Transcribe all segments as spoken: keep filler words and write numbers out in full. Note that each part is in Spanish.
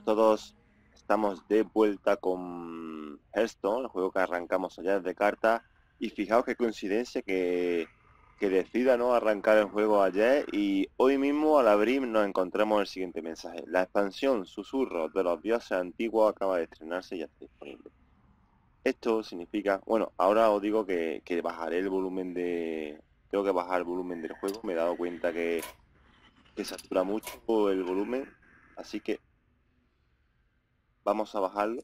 todos, estamos de vuelta con Hearthstone, el juego que arrancamos ayer de cartas. Y fijaos qué coincidencia que, que decida no arrancar el juego ayer y hoy mismo al abrir nos encontramos el siguiente mensaje. La expansión Susurros de los Dioses Antiguos acaba de estrenarse y ya está disponible. Esto significa, bueno, ahora os digo que, que bajaré el volumen de... Tengo que bajar el volumen del juego, me he dado cuenta que, que satura mucho el volumen, así que vamos a bajarlo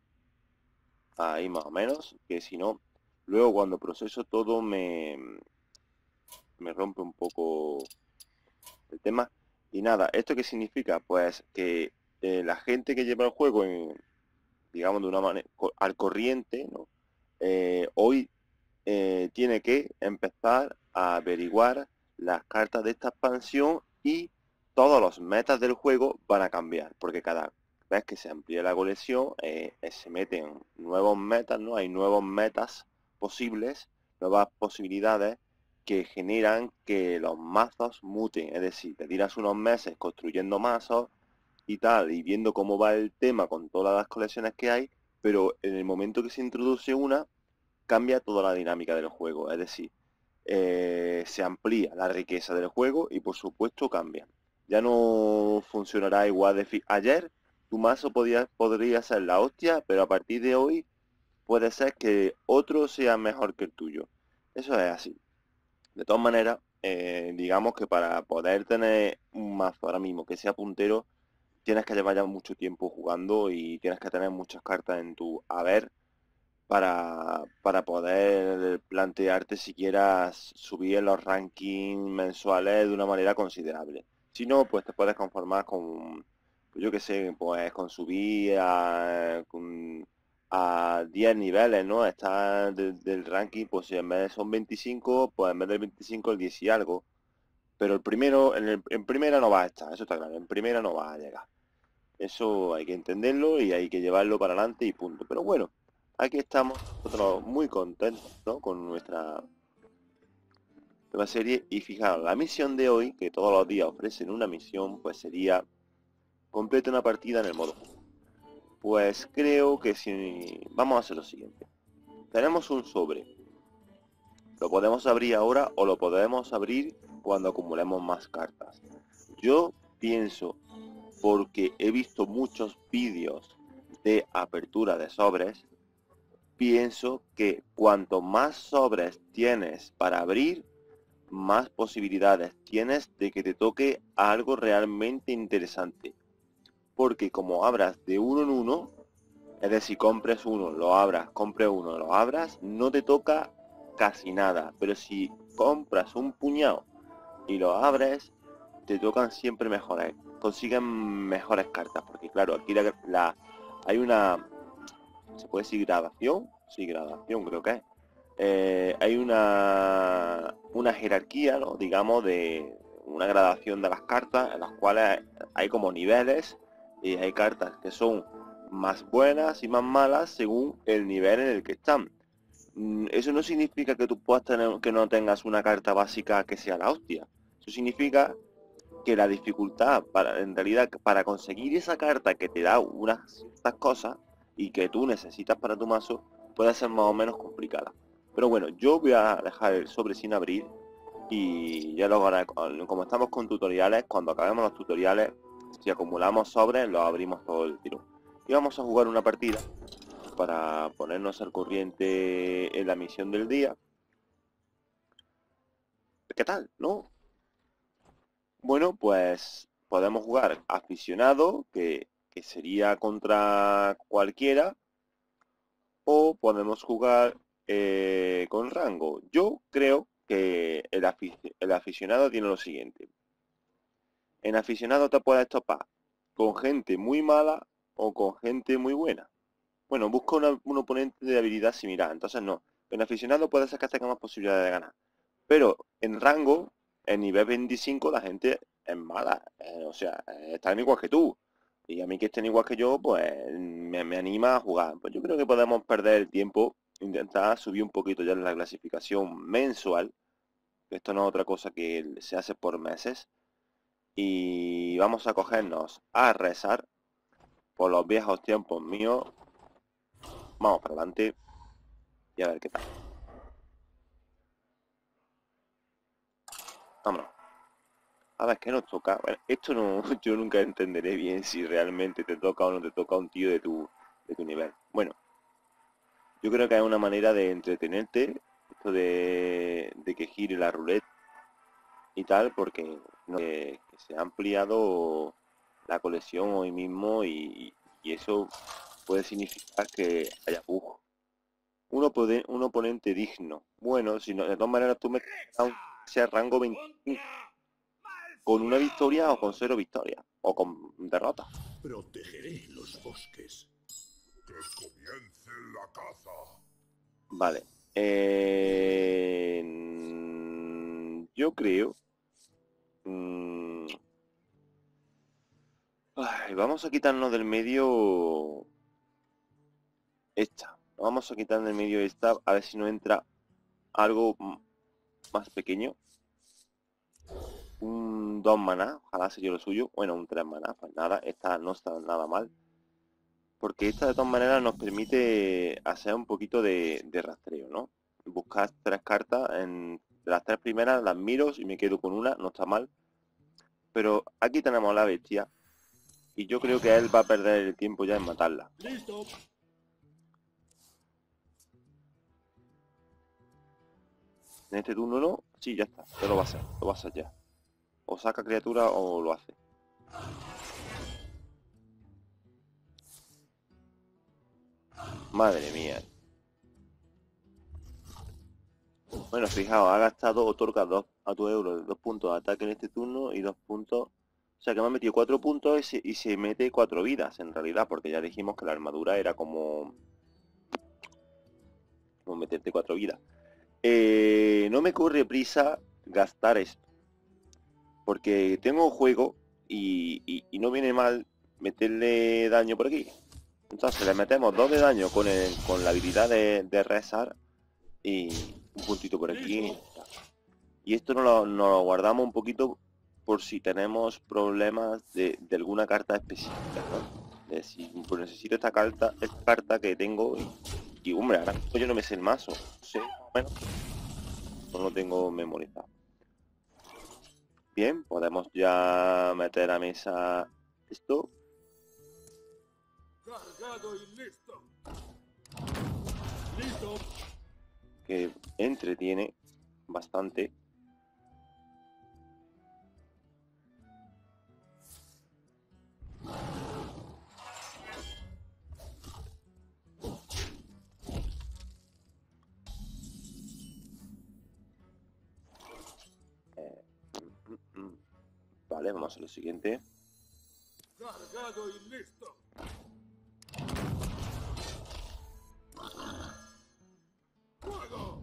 ahí más o menos, que si no, luego cuando proceso todo me, me rompe un poco el tema. Y nada, ¿esto qué significa? Pues que eh, la gente que lleva el juego en, digamos, de una manera al corriente, ¿no? Eh, hoy eh, tiene que empezar a averiguar las cartas de esta expansión y todos los metas del juego van a cambiar, porque cada vez que se amplía la colección eh, eh, se meten nuevos metas, ¿no? Hay nuevos metas posibles, nuevas posibilidades que generan que los mazos muten, es decir, te tiras unos meses construyendo mazos y tal, y viendo cómo va el tema con todas las colecciones que hay, pero en el momento que se introduce una, cambia toda la dinámica del juego, es decir, eh, se amplía la riqueza del juego y por supuesto cambia. Ya no funcionará igual de... fi- Ayer tu mazo podía, podría ser la hostia, pero a partir de hoy puede ser que otro sea mejor que el tuyo. Eso es así. De todas maneras, eh, digamos que para poder tener un mazo ahora mismo que sea puntero, tienes que llevar ya mucho tiempo jugando y tienes que tener muchas cartas en tu haber para, para poder plantearte si quieras subir en los rankings mensuales de una manera considerable. Si no, pues te puedes conformar con, yo qué sé, pues con subir a, con- a diez niveles, ¿no? Está de- del ranking, pues si en vez de son veinticinco, pues en vez del veinticinco el diez y algo. Pero el primero, en, el- en primera no va a estar, eso está claro, en primera no va a llegar. Eso hay que entenderlo y hay que llevarlo para adelante y punto. Pero bueno, aquí estamos nosotros muy contentos, ¿no? Con nuestra nueva serie. Y fijaros, la misión de hoy, que todos los días ofrecen una misión, pues sería completa una partida en el modo. Pues creo que si vamos a hacer lo siguiente. Tenemos un sobre. Lo podemos abrir ahora o lo podemos abrir cuando acumulemos más cartas. Yo pienso, porque he visto muchos vídeos de apertura de sobres, pienso que cuanto más sobres tienes para abrir, más posibilidades tienes de que te toque algo realmente interesante. Porque como abras de uno en uno, es decir, compres uno, lo abras, compre uno, lo abras, no te toca casi nada. Pero si compras un puñado y lo abres, te tocan siempre mejores, consiguen mejores cartas. Porque claro, aquí la, la- hay una, ¿se puede decir gradación? Sí, gradación creo que es. Eh, hay una, una jerarquía, ¿no? Digamos, de una gradación de las cartas, en las cuales hay como niveles, y hay cartas que son más buenas y más malas según el nivel en el que están. Mm, Eso no significa que tú puedas tener, que no tengas una carta básica que sea la hostia. Eso significa que la dificultad para, en realidad, para conseguir esa carta que te da unas ciertas cosas y que tú necesitas para tu mazo, puede ser más o menos complicada. Pero bueno, yo voy a dejar el sobre sin abrir y ya luego, ahora, como estamos con tutoriales, cuando acabemos los tutoriales, si acumulamos sobres, los abrimos todo el tiro. Y vamos a jugar una partida para ponernos al corriente en la misión del día. ¿Qué tal? ¿No? Bueno, pues podemos jugar aficionado, que, que sería contra cualquiera, o podemos jugar eh, con rango. Yo creo que el, afic- el aficionado tiene lo siguiente. En aficionado te puedes topar con gente muy mala o con gente muy buena. Bueno, busca una- un oponente de habilidad similar, entonces no. En aficionado puede ser que tenga más posibilidades de ganar. Pero en rango, en nivel veinticinco, la gente es mala. eh, o sea, eh, están igual que tú. Y a mí que estén igual que yo, pues me, me anima a jugar. Pues yo creo que podemos perder el tiempo, intentar subir un poquito ya en la clasificación mensual. Que esto no es otra cosa que se hace por meses. Y vamos a cogernos a rezar por los viejos tiempos míos. Vamos para adelante y a ver qué tal. Vámonos. A ver, ¿qué nos toca? Bueno, esto no, yo nunca entenderé bien si realmente te toca o no te toca un tío de tu, de tu nivel. Bueno, yo creo que hay una manera de entretenerte, esto de, de que gire la ruleta y tal, porque no, que, que se ha ampliado la colección hoy mismo y, y eso puede significar que haya bug. Un, opone- un oponente digno. Bueno, si no, de todas maneras tú me sea rango veinticinco con una victoria o con cero victorias o con derrota. Protegeré los bosques. Que comience la caza. Vale. Eh, yo creo... mm, ay, vamos a quitarnos del medio esta. Vamos a quitar del medio esta a ver si no entra algo mm, más pequeño. Un dos maná, ojalá sería lo suyo. Bueno, un tres maná, pues nada, esta no está nada mal. Porque esta de todas maneras nos permite hacer un poquito de, de rastreo, ¿no? Buscar tres cartas, en de las tres primeras las miro y me quedo con una, no está mal. Pero aquí tenemos a la bestia y yo creo que él va a perder el tiempo ya en matarla. ¡Listo! En este turno no, sí, ya está, ya lo va a hacer, lo va a hacer ya. O saca criatura o lo hace. Madre mía. Bueno, fijaos, ha gastado, otorga dos a tu euro, dos puntos de ataque en este turno y dos puntos. O sea que me ha metido cuatro puntos y se, y se mete cuatro vidas en realidad, porque ya dijimos que la armadura era como, como meterte cuatro vidas. Eh, no me corre prisa gastar esto, porque tengo juego y, y, y no viene mal meterle daño por aquí. Entonces le metemos dos de daño con, el, con la habilidad de, de rezar y un puntito por aquí. Y esto nos lo, nos lo guardamos un poquito por si tenemos problemas de, de alguna carta específica, ¿no? De si pues necesito esta carta, esta carta que tengo y, y, hombre, ahora mismo yo no me sé el mazo, no sé, más o menos, no lo tengo memorizado. Bien, podemos ya meter a mesa esto. Cargado y listo. Listo. Que entretiene bastante. Eh, mm, mm, mm. Vale, vamos a hacer lo siguiente. Cargado y listo. ¡Fuego!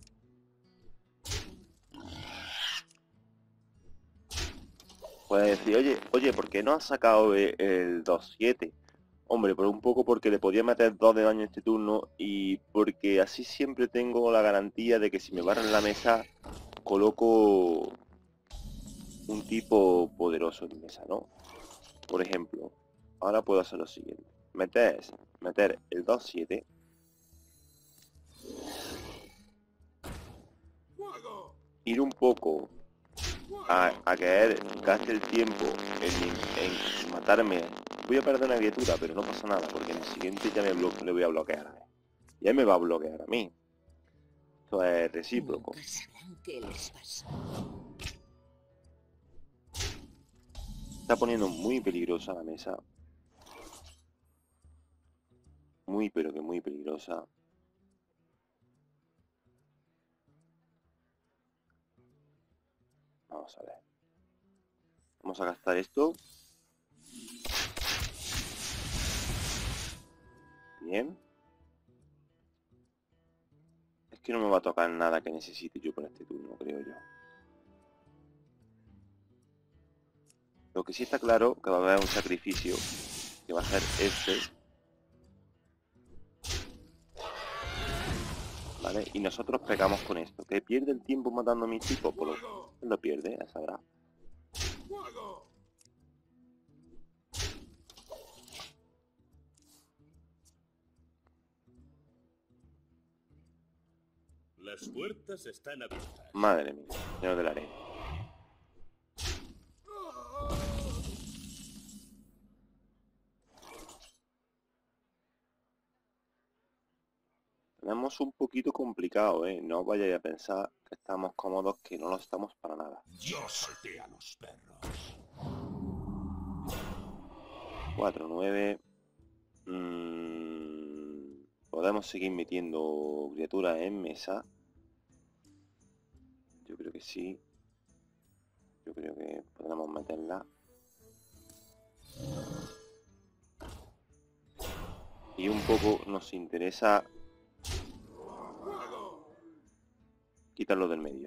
Puede decir, oye, oye, ¿por qué no has sacado e- el dos siete? Hombre, por un poco porque le podía meter dos de daño este turno y porque así siempre tengo la garantía de que si me barren la mesa, coloco un tipo poderoso en mesa, ¿no? Por ejemplo, ahora puedo hacer lo siguiente. Meter, meter el dos siete. ¡Fuego! Ir un poco a, a que él gaste el tiempo en, en matarme. Voy a perder una criatura, pero no pasa nada, porque en el siguiente ya me blo- le voy a bloquear a él. Y él me va a bloquear a mí. Esto es recíproco. Nunca sabrán qué les pasó. Está poniendo muy peligrosa la mesa. Muy, pero que muy peligrosa. Vamos a ver. Vamos a gastar esto. Bien. Es que no me va a tocar nada que necesite yo para este turno, creo yo. Lo que sí está claro que va a haber un sacrificio, que va a ser este. ¿Vale? Y nosotros pegamos con esto. ¿Que pierde el tiempo matando a mis tipos? Pues lo, lo pierde, ya sabrá. ¡Fuego! Las puertas están abiertas. Madre mía, señor de la arena. Tenemos un poquito complicado, ¿eh? No vayáis a pensar que estamos cómodos, que no lo estamos para nada. Yo salté a los perros. cuatro, nueve. Mm, podemos seguir metiendo criaturas en mesa. Yo creo que sí. Yo creo que podremos meterla. Y un poco nos interesa quitarlo del medio.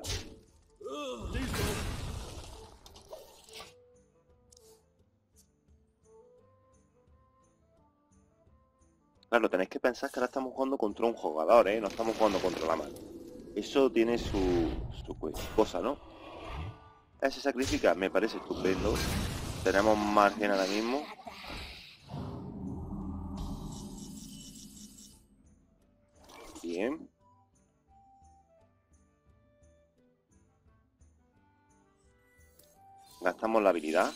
Claro, tenéis que pensar que ahora estamos jugando contra un jugador, ¿eh? No estamos jugando contra la mano. Eso tiene su, su cosa, ¿no? Ese sacrifica, me parece estupendo. Tenemos margen ahora mismo. Bien. Gastamos la habilidad.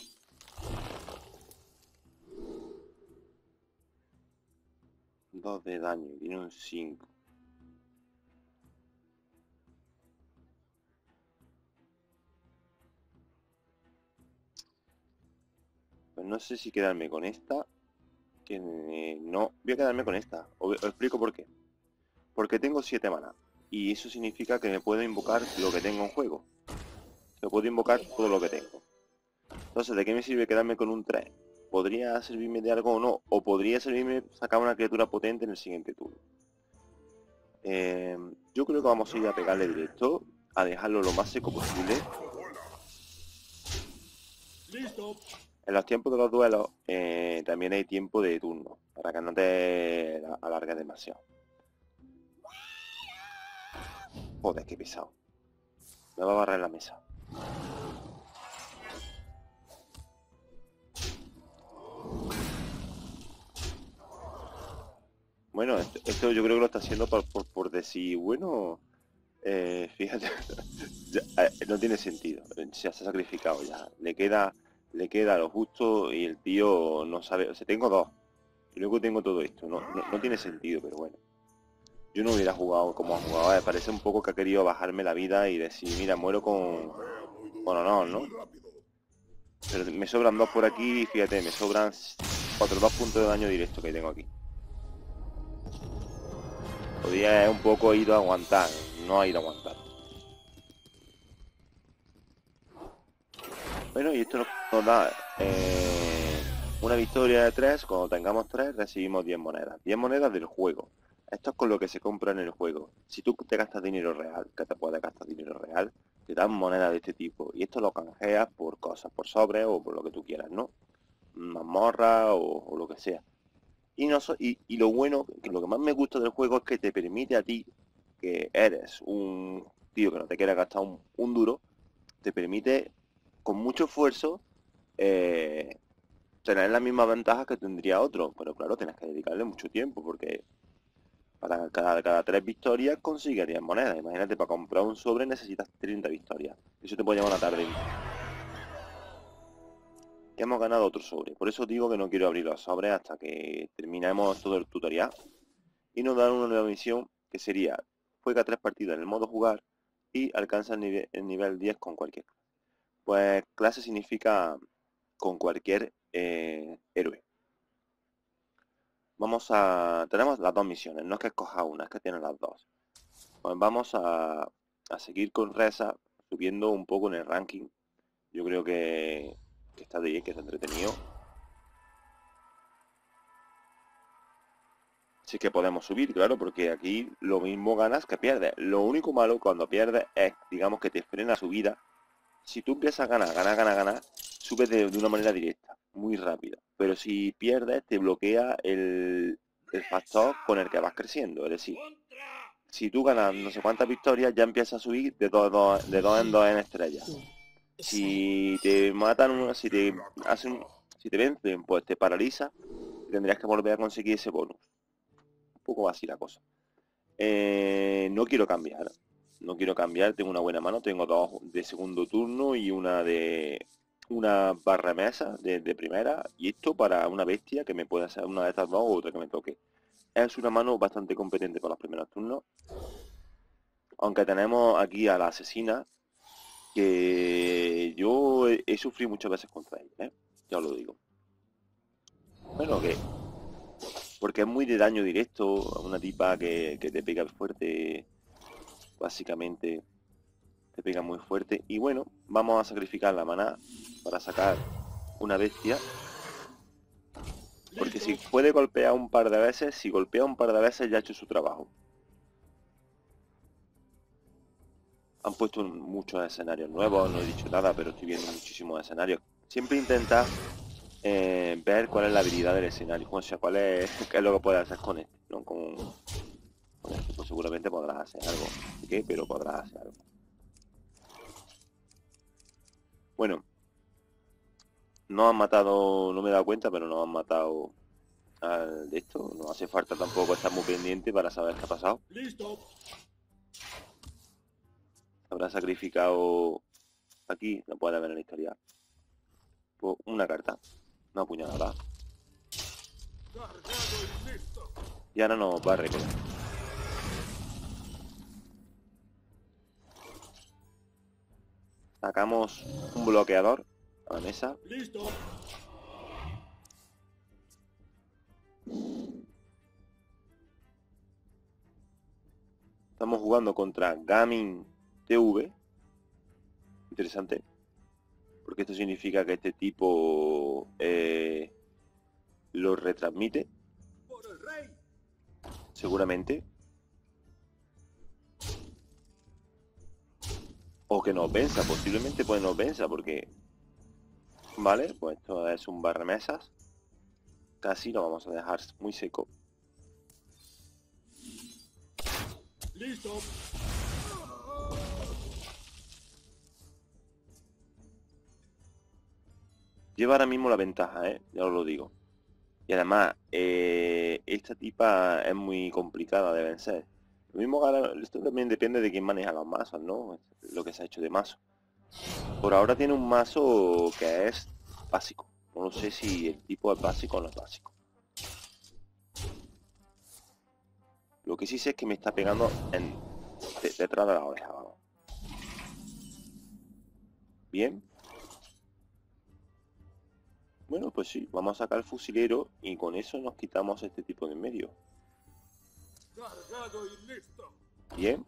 dos de daño, tiene un cinco. Pues no sé si quedarme con esta. Que eh, no, voy a quedarme con esta. Os, os explico por qué. Porque tengo siete maná. Y eso significa que me puedo invocar lo que tengo en juego. Me puedo invocar todo lo que tengo. Entonces, ¿de qué me sirve quedarme con un tres? ¿Podría servirme de algo o no? O podría servirme sacar una criatura potente en el siguiente turno. Eh, yo creo que vamos a ir a pegarle directo. A dejarlo lo más seco posible. Listo. En los tiempos de los duelos eh, también hay tiempo de turno. Para que no te alargue demasiado. Joder, qué pesado. Me va a barrer la mesa. Bueno, esto, esto yo creo que lo está haciendo por, por, por decir, bueno, eh, fíjate, ya, eh, no tiene sentido. Se ha sacrificado ya. Le queda, le queda lo justo y el tío no sabe. O sea, tengo dos. Y luego tengo todo esto. No, no, no tiene sentido, pero bueno. Yo no hubiera jugado como ha jugado. Me parece un poco que ha querido bajarme la vida y decir, mira, muero con, con honor, ¿no? Pero me sobran dos por aquí y fíjate, me sobran cuatro dos puntos de daño directo que tengo aquí. Podría un poco ir a aguantar, no a ir a aguantar. Bueno, y esto nos, nos da eh, una victoria de tres. Cuando tengamos tres recibimos diez monedas. diez monedas del juego. Esto es con lo que se compra en el juego. Si tú te gastas dinero real, que te puedes gastar dinero real, te dan monedas de este tipo. Y esto lo canjeas por cosas, por sobres o por lo que tú quieras, ¿no? Mazmorra o, o lo que sea. Y, no so, y, y lo bueno, que lo que más me gusta del juego es que te permite a ti, que eres un tío que no te quiere gastar un, un duro, te permite con mucho esfuerzo eh, tener las mismas ventajas que tendría otro. Pero claro, tienes que dedicarle mucho tiempo porque para cada, cada tres victorias consigues diez monedas. Imagínate, para comprar un sobre necesitas treinta victorias. Eso te puede llevar una tarde. Que hemos ganado otro sobre. Por eso digo que no quiero abrir los sobres hasta que terminemos todo el tutorial. Y nos dan una nueva misión que sería: juega tres partidas en el modo jugar y alcanza el nivel, el nivel diez con cualquier clase. Pues clase significa con cualquier eh, héroe. Vamos a... Tenemos las dos misiones, no es que escoja una, es que tiene las dos. Pues vamos a, a seguir con Reza, subiendo un poco en el ranking. Yo creo que, que está de bien, que está entretenido. Sí que podemos subir, claro, porque aquí lo mismo ganas que pierdes. Lo único malo cuando pierdes es, digamos, que te frena la subida. Si tú empiezas a ganar, ganar, ganar, ganar, subes de, de una manera directa, muy rápida. Pero si pierdes, te bloquea el, el factor con el que vas creciendo. Es decir, si tú ganas no sé cuántas victorias, ya empiezas a subir de dos, dos, de dos en dos en estrellas. Si te matan, si te hacen, si te vencen, pues te paraliza y tendrías que volver a conseguir ese bonus. Un poco así la cosa. Eh, no quiero cambiar. no quiero cambiar, tengo una buena mano, tengo dos de segundo turno y una de una barra mesa de, de primera, y esto para una bestia que me puede hacer una de estas dos o otra que me toque. Es una mano bastante competente para los primeros turnos, aunque tenemos aquí a la asesina, que yo he, he sufrido muchas veces contra ella, ¿eh? Ya os lo digo. Bueno, que porque es muy de daño directo, una tipa que, que te pega fuerte, básicamente te pega muy fuerte. Y bueno, vamos a sacrificar la maná para sacar una bestia, porque si puede golpear un par de veces, si golpea un par de veces ya ha hecho su trabajo. Han puesto muchos escenarios nuevos, no he dicho nada, pero estoy viendo muchísimos escenarios. Siempre intenta eh, ver cuál es la habilidad del escenario, o sea, cuál es, qué es lo que puedes hacer con este, ¿no? Con, con este, pues seguramente podrás hacer algo, ¿qué? Pero podrás hacer algo. Bueno, no han matado, no me he dado cuenta, pero no han matado al de esto. No hace falta tampoco estar muy pendiente para saber qué ha pasado. ¡Listo! Habrá sacrificado aquí, no puede haber en la historia. Pues una carta, una puñalada. ¡Cargado y listo! Y ahora nos va a recoger. Sacamos un bloqueador a la mesa. ¡Listo! Estamos jugando contra Gaming T V. Interesante. Porque esto significa que este tipo eh, lo retransmite. ¡Por el rey! Seguramente. O que nos venza. Posiblemente pues nos venza porque... Vale, pues esto es un barramesas. Casi lo vamos a dejar muy seco. ¡Listo! Lleva ahora mismo la ventaja, ¿eh? Ya os lo digo. Y además, eh, esta tipa es muy complicada de vencer. Lo mismo gana, esto también depende de quién maneja los mazos, ¿no? Lo que se ha hecho de mazo. Por ahora tiene un mazo que es básico. No sé si el tipo es básico o no es básico. Lo que sí sé es que me está pegando en, de, detrás de la oreja, vamos. Bien. Bueno, pues sí, vamos a sacar el fusilero y con eso nos quitamos este tipo de en medio. ¡Cargado y listo! Bien.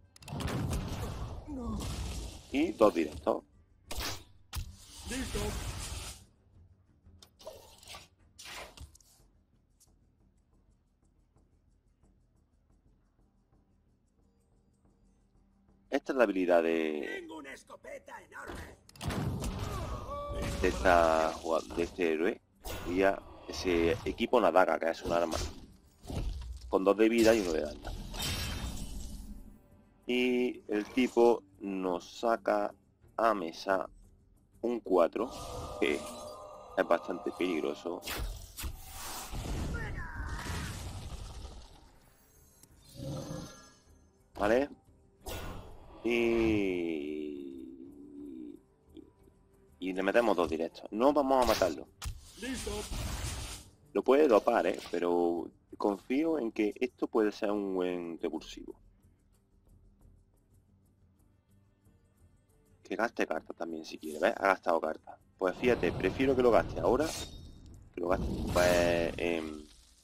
Y dos directos. ¡Listo! Esta es la habilidad de, ¡Tengo una escopeta enorme! de, esta, jugada- de este héroe. Y ya se equipa una daga, que es un arma. Con dos de vida y uno de daño. Y el tipo nos saca a mesa un cuatro, que es bastante peligroso. ¿Vale? Y... Y le metemos dos directos. No vamos a matarlo. ¡Listo! Lo puede dopar, ¿eh? Pero confío en que esto puede ser un buen revulsivo. Que gaste cartas también si quiere, ¿ves? Ha gastado cartas. Pues fíjate, prefiero que lo gaste ahora. Que lo gaste pues... Eh,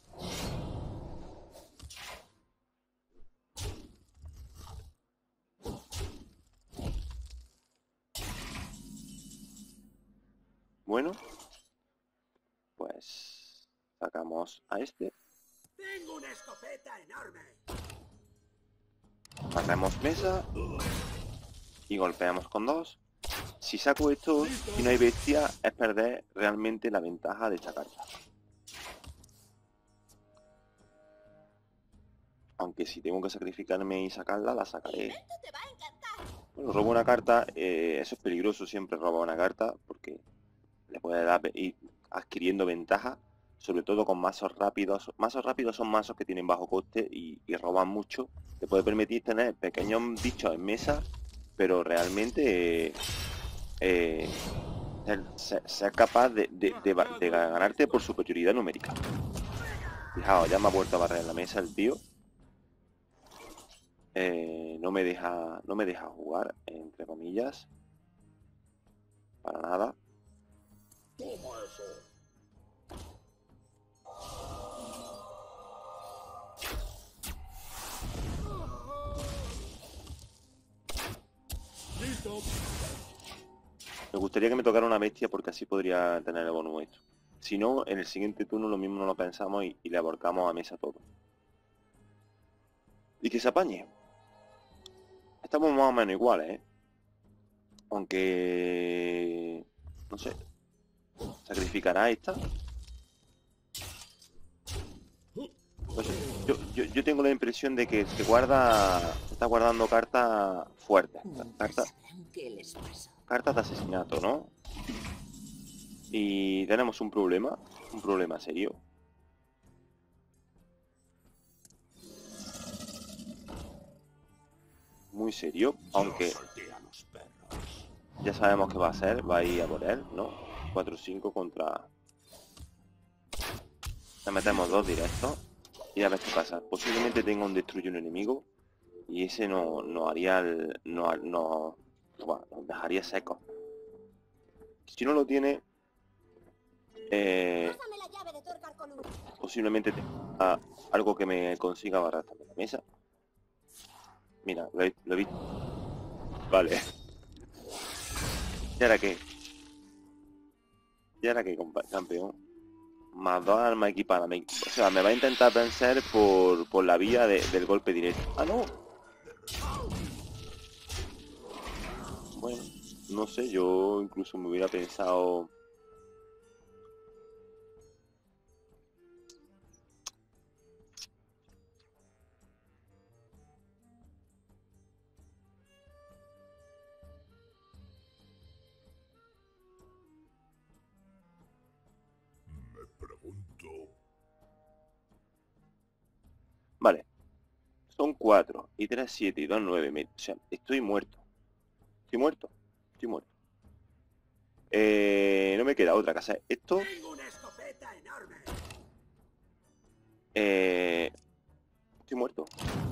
bueno. Pues... Sacamos a este. ¡Tengo una escopeta enorme! Sacamos mesa. Y golpeamos con dos. Si saco esto y no hay bestia, es perder realmente la ventaja de esta carta. Aunque si tengo que sacrificarme y sacarla, la sacaré. Te va a encantar. Bueno, robo una carta, eh, eso es peligroso siempre robar una carta, porque le puede dar ir adquiriendo ventaja sobre todo con mazos rápidos. Mazos rápidos son mazos que tienen bajo coste y, y roban mucho. Te puede permitir tener pequeños bichos en mesa, pero realmente eh, eh, ser, ser- ser capaz de, de- de ba- de ganarte por superioridad numérica. Fijaos, ya me ha vuelto a barrer la mesa el tío. Eh, no me deja, no me deja jugar, entre comillas. Para nada. Toma eso. Listo. Me gustaría que me tocara una bestia porque así podría tener el bonus esto. Si no, en el siguiente turno lo mismo no lo pensamos y, y le aborcamos a mesa todo. Y que se apañe. Estamos más o menos iguales, ¿eh? Aunque... no sé. ¿Sacrificará esta? No sé. Yo, yo, yo tengo la impresión de que se guarda... está guardando cartas fuertes. Nunca Cartas... sabrán qué les pasó. cartas de asesinato, ¿no? Y tenemos un problema, un problema serio. Muy serio, aunque Yo solté a los perros. ya sabemos que va a ser, va a ir a por él, ¿no? cuatro cinco contra... Le metemos dos directos y a ver qué pasa. Posiblemente tenga un destruye un enemigo y ese no, no haría el... no, no, bueno, nos dejaría secos. Si no lo tiene... Eh, Pásame la llave de Torcar con un... posiblemente tenga algo que me consiga barrar también la mesa. Mira, lo he, lo he visto. Vale. ¿Y ahora qué? ¿Y ahora qué, compa- campeón? Más dos armas equipadas. me- O sea, me va a intentar vencer por, por la vía de- del golpe directo. ¡Ah, no! Bueno, no sé, yo incluso me hubiera pensado... Me pregunto. Vale. Son cuatro y tres siete y dos nueve. me- O sea, estoy muerto. Estoy muerto. Estoy muerto. Eh, no me queda otra que hacer esto. Tengo una escopeta enorme. Eh, estoy muerto.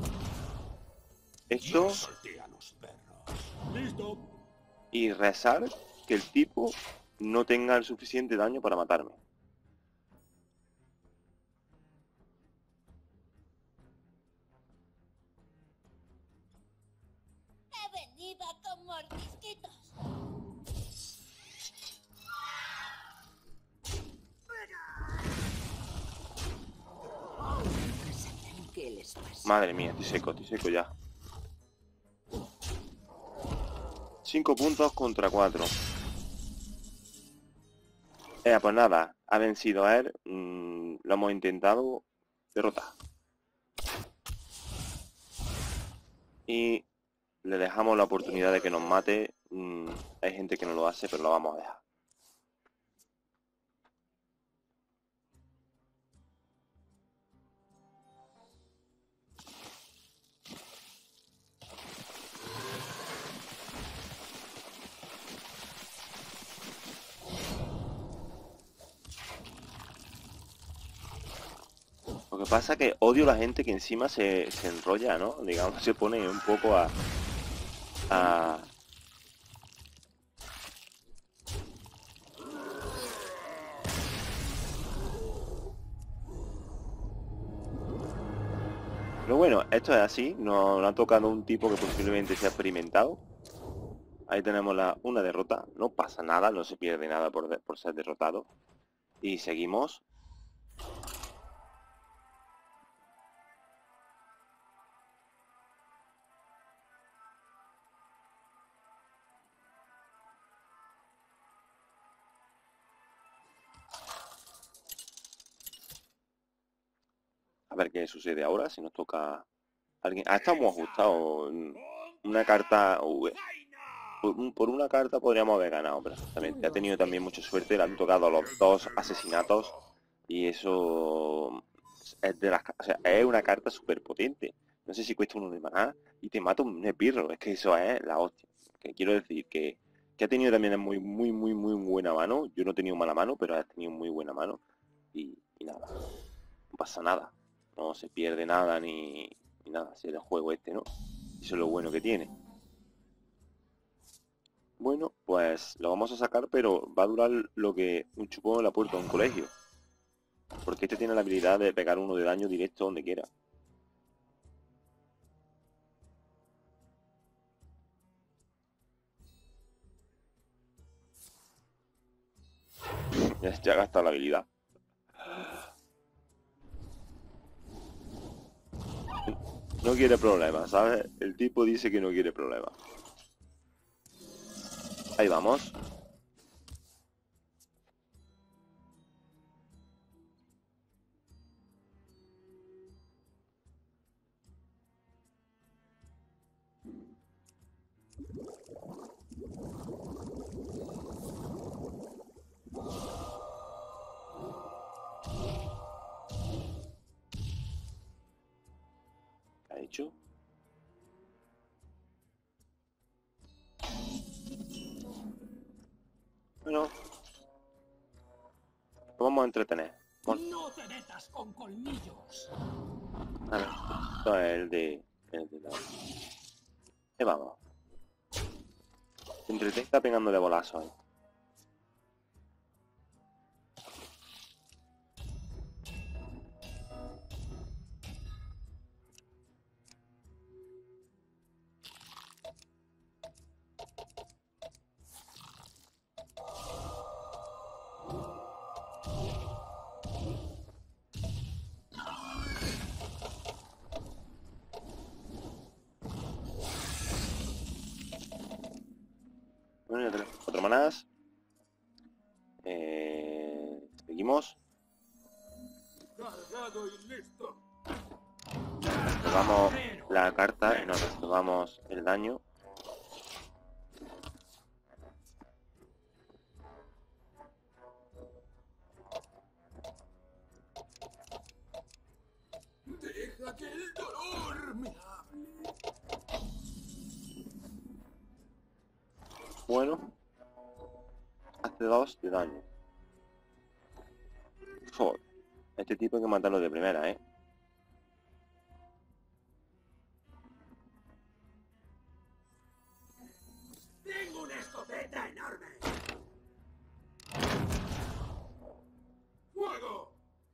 Esto Yo solté a los perros. Listo. y rezar que el tipo no tenga el suficiente daño para matarme. He venido con mordisquitos. Nunca sabrán qué les pasó. Madre mía, estoy seco, estoy seco ya. Cinco puntos contra cuatro. Eh, pues nada, ha vencido a él. mm, lo hemos intentado derrotar. Y le dejamos la oportunidad de que nos mate. mm, hay gente que no lo hace, pero lo vamos a dejar. Lo que pasa es que odio a la gente que encima se, se enrolla, ¿no? Digamos, se pone un poco a... a... Pero bueno, esto es así, nos, nos ha tocado un tipo que posiblemente sea experimentado. Ahí tenemos la, una derrota, no pasa nada, no se pierde nada por, de- por ser derrotado. Y seguimos. A ver qué sucede ahora, si nos toca alguien. Ah, estamos ajustados. Una carta... uy, por, un- por una carta podríamos haber ganado perfectamente. Ha tenido también mucha suerte, le han tocado los dos asesinatos Y eso es de las, ca- o sea, es una carta súper potente. No sé si cuesta uno de maná y te mata un esbirro. Es que eso es la hostia. Que quiero decir que, que ha tenido también muy, muy, muy, muy buena mano. Yo no he tenido mala mano, pero ha tenido muy buena mano. Y, y nada, no pasa nada. No se pierde nada ni, ni nada. Si es el juego este, ¿no? Eso es lo bueno que tiene. Bueno, pues lo vamos a sacar, pero va a durar lo que un chupón en la puerta de un colegio. Porque este tiene la habilidad de pegar uno de daño directo donde quiera. Ya, ya ha gastado la habilidad. No quiere problemas, ¿sabes? El tipo dice que no quiere problemas. Ahí vamos. ¿Qué ha hecho? Bueno, lo vamos a entretener. Bueno, No te metas con colmillos. a ver, esto es el de... El de la... Ahí vamos. Se entretenga pegándole bolazos ahí. Bueno, ya tenemos cuatro manás. Eh, seguimos. Cargado y listo. Reservamos la carta y nos reservamos el daño. Deja que el dolor me hable. Bueno, hace dos de daño. Joder, este tipo hay que matarlo de primera, ¿eh? Tengo una escopeta enorme. ¡Fuego!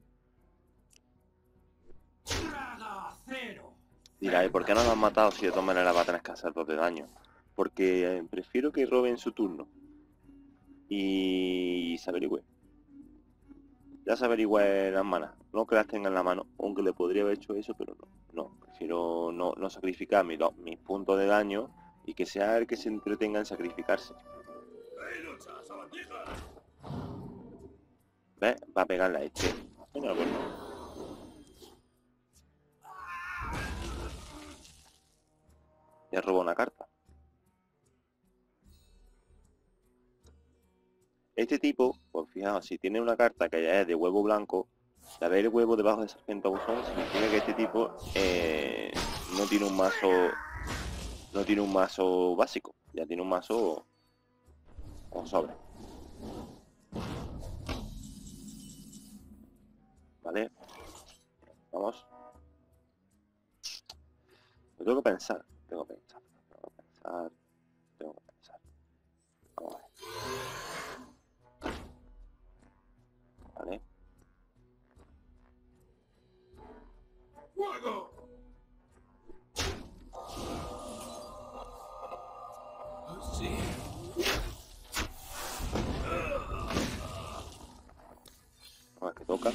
Traga acero. Dirá, ¿y por qué no lo han matado si de todas maneras va a tener que hacer dos de daño? Porque eh, prefiero que roben su turno. Y se averigüe. Ya se averigüe las manas. No que las tenga en la mano. Aunque le podría haber hecho eso, pero no. No, prefiero no, no sacrificar mis, dos- mis puntos de daño y que sea el que se entretenga en sacrificarse. ¡Hey, lucha, sabandija! ¿Ves? Va a pegarle a este. Venga, bueno. Ya robó una carta. Este tipo, pues fijaos, si tiene una carta que ya es de huevo blanco, de haber el huevo debajo de Sargento Buzón significa que este tipo eh, no tiene un mazo no tiene un mazo básico, ya tiene un mazo con sobre. ¿Vale? Vamos. Lo tengo que pensar, tengo que pensar, tengo que pensar, tengo que pensar. Vamos a ver. ¿Vale? ¡Fuego! Así. A ver qué toca.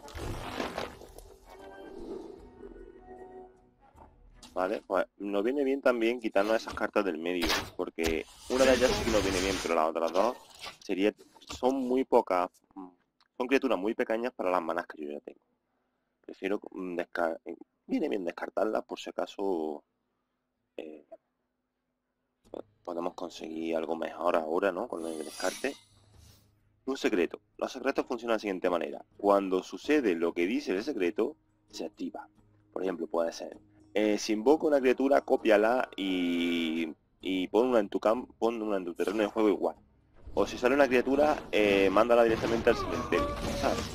Vale, pues nos viene bien también quitarnos esas cartas del medio, porque una de ellas sí que nos viene bien, pero las otras dos sería, son muy pocas, mm, son criaturas muy pequeñas para las manas que yo ya tengo. Prefiero mm, desca- eh, viene bien descartarlas por si acaso eh, podemos conseguir algo mejor ahora, ¿no? Con el descarte. Un secreto. Los secretos funcionan de la siguiente manera. Cuando sucede lo que dice el secreto, se activa. Por ejemplo, puede ser, eh, si invoca una criatura, cópiala y, y pon una en tu campo, pon una en tu terreno de juego igual. O si sale una criatura, eh, mándala directamente al cementerio, ¿sabes?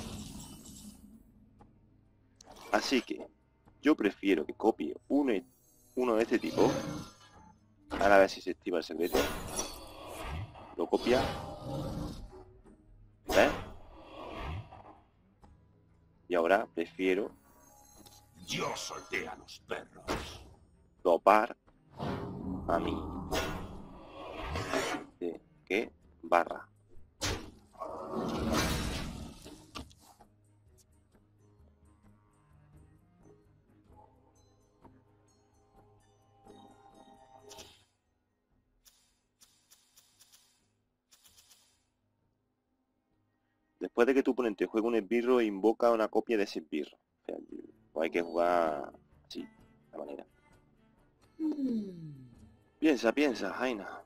Así que yo prefiero que copie uno, uno de este tipo. Ahora a ver si se activa el secreto. Lo copia. ¿Ves? Y ahora prefiero Yo solté a los perros. topar a mí. De que barra. Después de que tu oponente juegue un esbirro, invoca una copia de ese esbirro. O sea, pues hay que jugar así, de esta manera. Piensa, piensa, Jaina.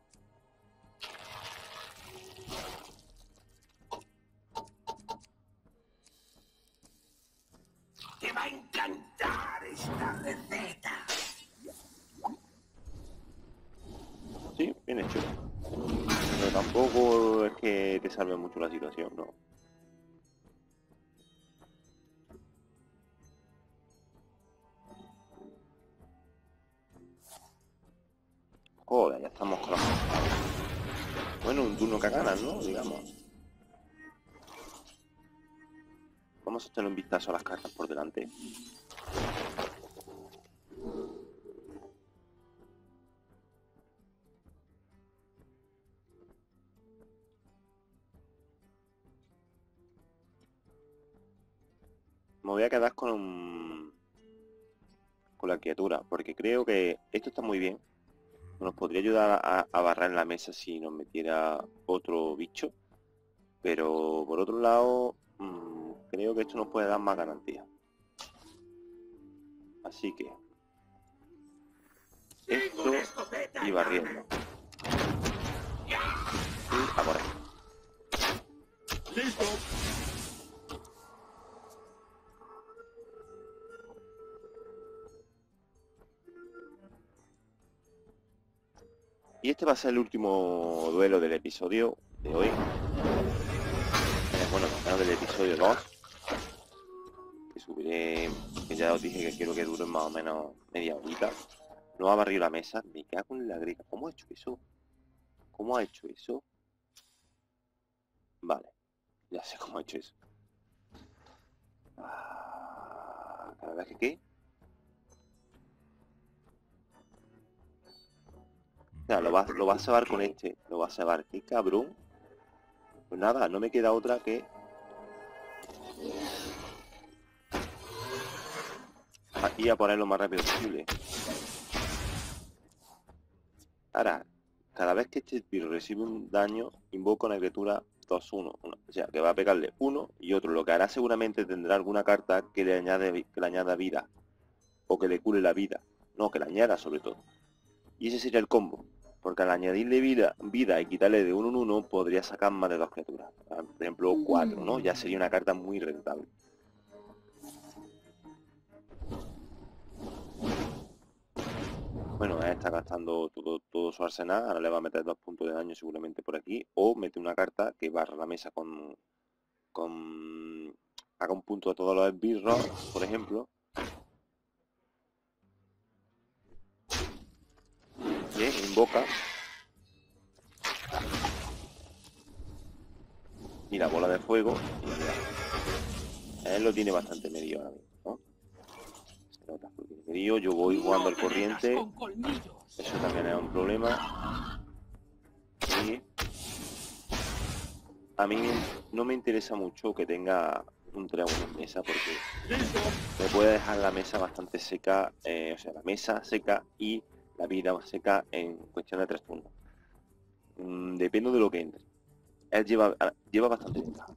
Te va a encantar esta receta. Sí, bien hecho. Pero tampoco es que te salve mucho la situación, ¿no? Joder, ya estamos con los... Bueno, un turno que ganas, ¿no? Digamos. Vamos a echarle un vistazo a las cartas por delante. Me voy a quedar con un... con la criatura, porque creo que esto está muy bien. Nos podría ayudar a, a barrar en la mesa si nos metiera otro bicho. Pero por otro lado, mmm, creo que esto nos puede dar más garantía. Así que... esto y barriendo. Y a por ahí. ¡Listo! Y este va a ser el último duelo del episodio de hoy. Eh, bueno, no, del episodio dos. Que subiré, que ya os dije que quiero que dure más o menos media horita. No ha barrido la mesa. Me cago en la griega. ¿Cómo ha hecho eso? ¿Cómo ha hecho eso? Vale. Ya sé cómo ha hecho eso. Ah, cada vez que qué. O sea, lo va, lo va a cebar con este. Lo va a cebar. ¡Qué cabrón! Pues nada, no me queda otra que... aquí a poner lo más rápido posible. Ahora, cada vez que este esbirro recibe un daño, invoca una criatura dos uno. O sea, que va a pegarle uno y otro. Lo que hará seguramente tendrá alguna carta que le añade, que le añada vida. O que le cure la vida. No, que le añada sobre todo. Y ese sería el combo. Porque al añadirle vida, vida y quitarle de uno en uno, podría sacar más de dos criaturas. Por ejemplo, cuatro, ¿no? Ya sería una carta muy rentable. Bueno, está gastando todo, todo su arsenal. Ahora le va a meter dos puntos de daño seguramente por aquí. O mete una carta que barra la mesa con... con haga un punto a todos los esbirros, por ejemplo. Bien, invoca. Y la bola de fuego. Y él lo tiene bastante medio ahora mismo, ¿no? Se nota que lo tiene medio. Yo voy jugando al corriente. Eso también es un problema. Y a mí no me interesa mucho que tenga un dragón en mesa porque me puede dejar la mesa bastante seca, eh, o sea, la mesa seca y la vida seca en cuestión de tres turnos. Mm, depende de lo que entre. Él lleva, lleva bastante ventaja.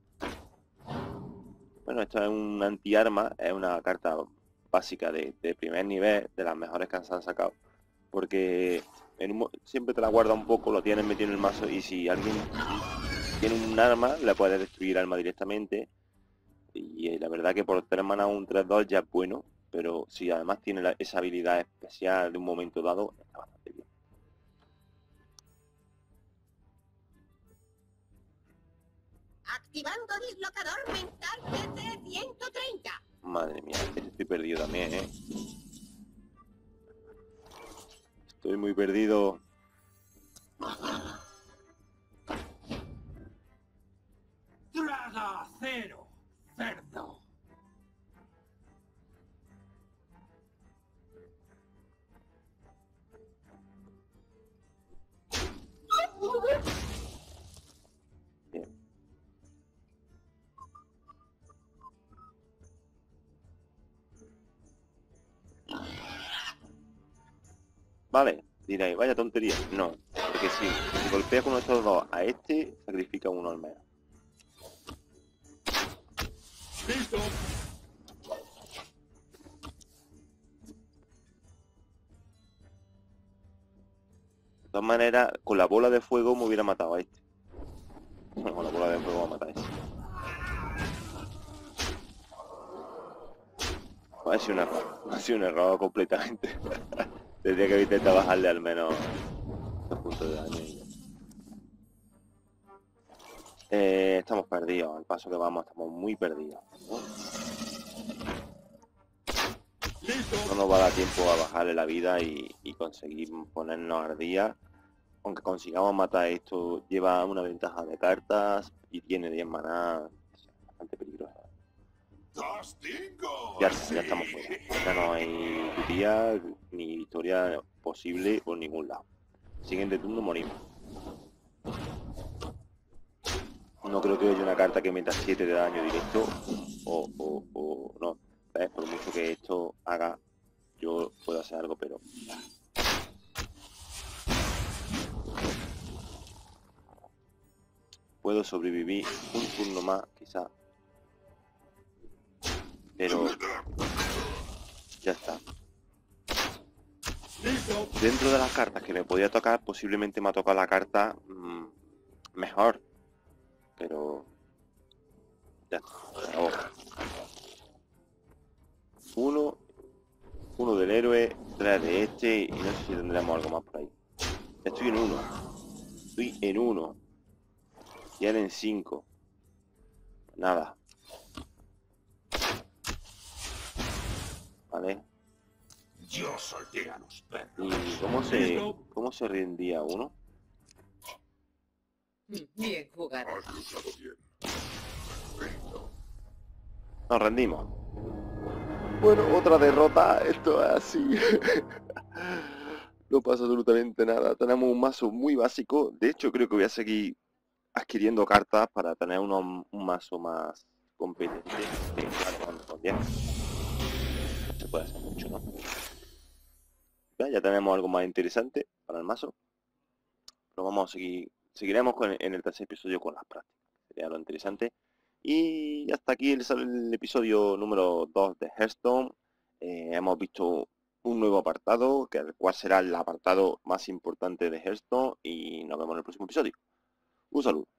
Bueno, esto es un anti-arma, es una carta básica de, de primer nivel, de las mejores que se han sacado. Porque en un, siempre te la guarda un poco, lo tienes metido en el mazo y si alguien tiene un arma, la puedes destruir arma directamente. Y eh, la verdad que por tres manas un tres dos ya es bueno. Pero si además tiene la- esa habilidad especial de un momento dado, está bastante bien. Activando dislocador mental T C ciento treinta. Madre mía, es que estoy perdido también, ¿eh? Estoy muy perdido. Traga acero, cerdo. Bien. Vale, diréis, vaya tontería. No, porque si, si golpea con estos dos a este, sacrifica uno al menos. ¡Listo! De todas maneras, con la bola de fuego me hubiera matado a este. Bueno, con la bola de fuego va a matar a este. Ha sido un error, ha sido un error completamente. Tendría que haber intentado bajarle al menos dos puntos de daño. y ya. Eh, estamos perdidos, al paso que vamos estamos muy perdidos. ¿no? No nos va a dar tiempo a bajarle la vida y, y conseguir ponernos al día. Aunque consigamos matar esto, lleva una ventaja de cartas y tiene diez maná, bastante peligrosa. ¡Castigo! Ya está, ya estamos fuera. Ya no hay día ni victoria posible por ningún lado. Siguiente turno morimos. No creo que haya una carta que meta siete de daño directo o, o, o no. ¿Ves? Por mucho que esto haga, yo puedo hacer algo, pero... Puedo sobrevivir un turno más, quizá. Pero... Ya está. Dentro de las cartas que me podía tocar, posiblemente me ha tocado la carta mmm, mejor. Pero... Ya está. Se acabó. Uno. Uno del héroe, tres de este y no sé si tendremos algo más por ahí. Estoy en uno. Estoy en uno. Y ahora en cinco. Nada. Vale. Yo solté a los perros. ¿Y cómo se, cómo se rendía uno? Bien jugado. Has luchado bien. Perfecto. Nos rendimos. Bueno, otra derrota. Esto es así. No pasa absolutamente nada. Tenemos un mazo muy básico. De hecho, creo que voy a seguir adquiriendo cartas para tener uno, un mazo más competente. Eh, claro, con diez. Se puede hacer mucho, ¿no? Ya, ya tenemos algo más interesante para el mazo. Pero vamos a seguir. Seguiremos con, en el tercer episodio con las prácticas. Sería lo interesante. Y hasta aquí el, el episodio número dos de Hearthstone. Eh, hemos visto un nuevo apartado, que el cual será el apartado más importante de Hearthstone. Y nos vemos en el próximo episodio. Un saludo.